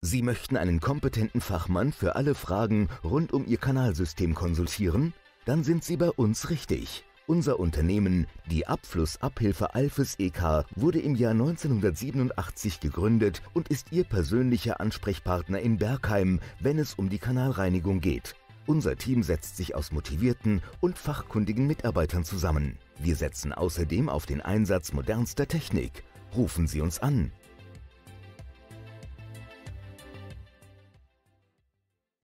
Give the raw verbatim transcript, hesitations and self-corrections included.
Sie möchten einen kompetenten Fachmann für alle Fragen rund um Ihr Kanalsystem konsultieren? Dann sind Sie bei uns richtig. Unser Unternehmen, die Abflussabhilfe Alfes E K, wurde im Jahr neunzehnhundertsiebenundachtzig gegründet und ist Ihr persönlicher Ansprechpartner in Bergheim, wenn es um die Kanalreinigung geht. Unser Team setzt sich aus motivierten und fachkundigen Mitarbeitern zusammen. Wir setzen außerdem auf den Einsatz modernster Technik. Rufen Sie uns an